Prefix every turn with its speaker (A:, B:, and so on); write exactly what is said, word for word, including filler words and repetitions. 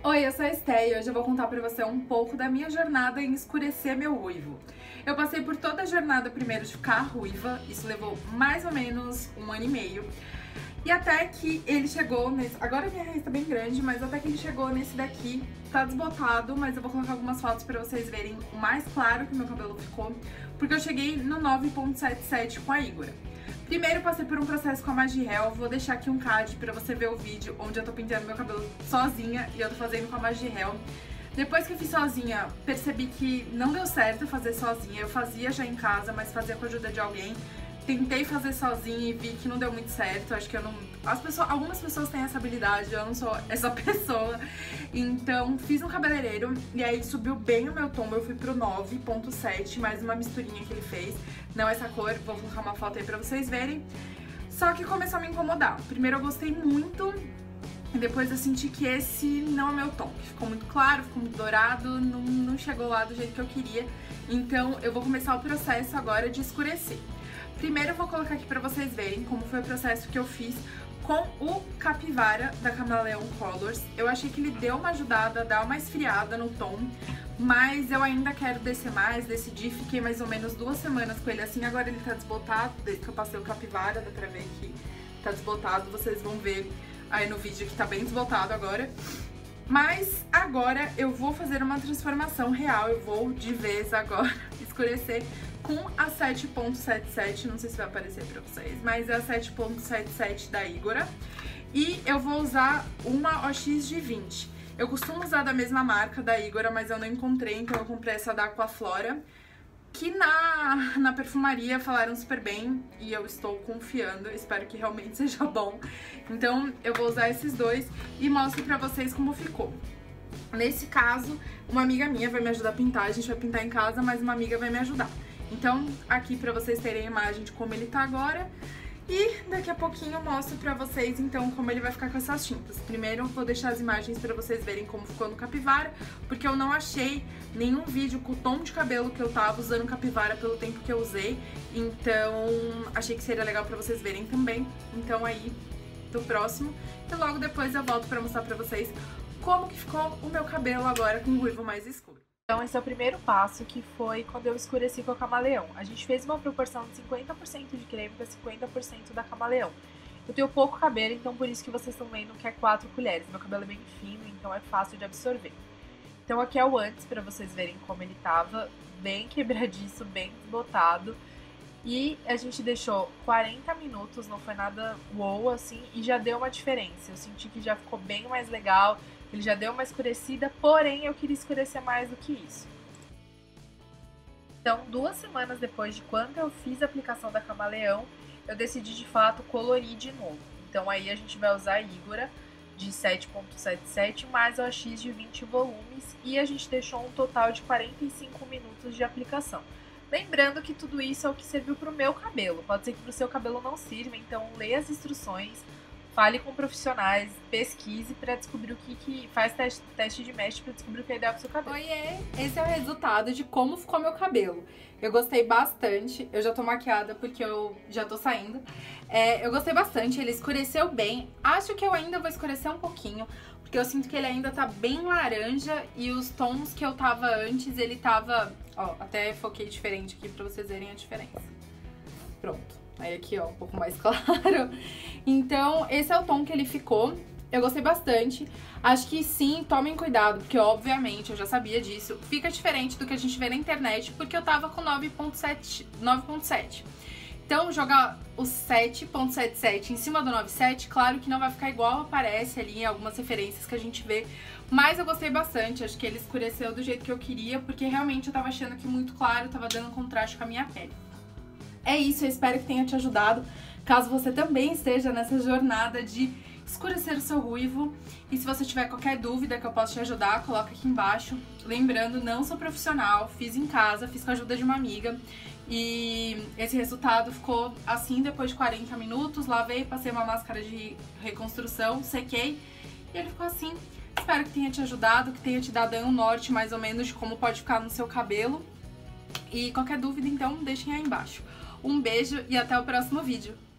A: Oi, eu sou a Esté e hoje eu vou contar pra você um pouco da minha jornada em escurecer meu ruivo. Eu passei por toda a jornada primeiro de ficar ruiva, isso levou mais ou menos um ano e meio. E até que ele chegou nesse... Agora minha raiz tá bem grande, mas até que ele chegou nesse daqui, tá desbotado, mas eu vou colocar algumas fotos pra vocês verem o mais claro que meu cabelo ficou, porque eu cheguei no nove ponto setenta e sete com a Igora. Primeiro eu passei por um processo com a Magihel, vou deixar aqui um card pra você ver o vídeo onde eu tô pintando meu cabelo sozinha e eu tô fazendo com a Magihel. Depois que eu fiz sozinha, percebi que não deu certo fazer sozinha, eu fazia já em casa, mas fazia com a ajuda de alguém. Tentei fazer sozinha e vi que não deu muito certo, acho que eu não... As pessoas, algumas pessoas têm essa habilidade, eu não sou essa pessoa. Então fiz um cabeleireiro e aí subiu bem o meu tom, eu fui pro nove ponto sete, mais uma misturinha que ele fez. Não essa cor, vou colocar uma foto aí pra vocês verem. Só que começou a me incomodar. Primeiro eu gostei muito e depois eu senti que esse não é meu tom. Ficou muito claro, ficou muito dourado, não, não chegou lá do jeito que eu queria. Então eu vou começar o processo agora de escurecer. Primeiro eu vou colocar aqui pra vocês verem como foi o processo que eu fiz com o Capivara da Camaleão Colors. Eu achei que ele deu uma ajudada, dá uma esfriada no tom, mas eu ainda quero descer mais, decidi, fiquei mais ou menos duas semanas com ele assim, agora ele tá desbotado, desde que eu passei o Capivara, dá pra ver que tá desbotado, vocês vão ver aí no vídeo que tá bem desbotado agora. Mas agora eu vou fazer uma transformação real, eu vou de vez agora escurecer com a sete ponto setenta e sete, não sei se vai aparecer pra vocês, mas é a sete ponto setenta e sete da Igora. E eu vou usar uma O X de vinte. Eu costumo usar da mesma marca da Igora, mas eu não encontrei, então eu comprei essa da Aquaflora, que na, na perfumaria falaram super bem e eu estou confiando, espero que realmente seja bom. Então eu vou usar esses dois e mostro pra vocês como ficou. Nesse caso, uma amiga minha vai me ajudar a pintar, a gente vai pintar em casa, mas uma amiga vai me ajudar. Então, aqui pra vocês terem a imagem de como ele tá agora. E daqui a pouquinho eu mostro pra vocês, então, como ele vai ficar com essas tintas. Primeiro, eu vou deixar as imagens pra vocês verem como ficou no Capivara, porque eu não achei nenhum vídeo com o tom de cabelo que eu tava usando Capivara pelo tempo que eu usei. Então, achei que seria legal pra vocês verem também. Então, aí, do próximo. E logo depois eu volto pra mostrar pra vocês como que ficou o meu cabelo agora com o ruivo mais escuro.
B: Então esse é o primeiro passo, que foi quando eu escureci com a Camaleão. A gente fez uma proporção de cinquenta por cento de creme para cinquenta por cento da Camaleão. Eu tenho pouco cabelo, então por isso que vocês estão vendo que é quatro colheres. Meu cabelo é bem fino, então é fácil de absorver. Então aqui é o antes, para vocês verem como ele tava, bem quebradiço, bem desbotado. E a gente deixou quarenta minutos, não foi nada wow assim, e já deu uma diferença. Eu senti que já ficou bem mais legal, ele já deu uma escurecida, porém eu queria escurecer mais do que isso. Então, duas semanas depois de quando eu fiz a aplicação da Camaleão, eu decidi de fato colorir de novo. Então aí a gente vai usar a Igora de sete ponto setenta e sete mais o O X de vinte volumes e a gente deixou um total de quarenta e cinco minutos de aplicação. Lembrando que tudo isso é o que serviu para o meu cabelo, pode ser que para o seu cabelo não sirva, então leia as instruções, fale com profissionais, pesquise para descobrir o que, que faz teste, teste de mesh para descobrir o que é ideal para o seu cabelo.
A: Oiê! Esse é o resultado de como ficou meu cabelo. Eu gostei bastante, eu já tô maquiada porque eu já tô saindo. É, eu gostei bastante, ele escureceu bem, acho que eu ainda vou escurecer um pouquinho, porque eu sinto que ele ainda tá bem laranja e os tons que eu tava antes, ele tava... Ó, até foquei diferente aqui pra vocês verem a diferença. Pronto. Aí aqui, ó, um pouco mais claro. Então, esse é o tom que ele ficou. Eu gostei bastante. Acho que sim, tomem cuidado, porque obviamente, eu já sabia disso, fica diferente do que a gente vê na internet, porque eu tava com nove ponto sete. Então, jogar o sete ponto setenta e sete em cima do nove ponto sete, claro que não vai ficar igual aparece ali em algumas referências que a gente vê, mas eu gostei bastante, acho que ele escureceu do jeito que eu queria, porque realmente eu tava achando que muito claro, tava dando contraste com a minha pele. É isso, eu espero que tenha te ajudado, caso você também esteja nessa jornada de escurecer o seu ruivo. E se você tiver qualquer dúvida que eu possa te ajudar, coloca aqui embaixo. Lembrando, não sou profissional, fiz em casa, fiz com a ajuda de uma amiga. E esse resultado ficou assim depois de quarenta minutos. Lavei, passei uma máscara de reconstrução, sequei e ele ficou assim. Espero que tenha te ajudado, que tenha te dado um norte mais ou menos de como pode ficar no seu cabelo. E qualquer dúvida, então, deixem aí embaixo. Um beijo e até o próximo vídeo.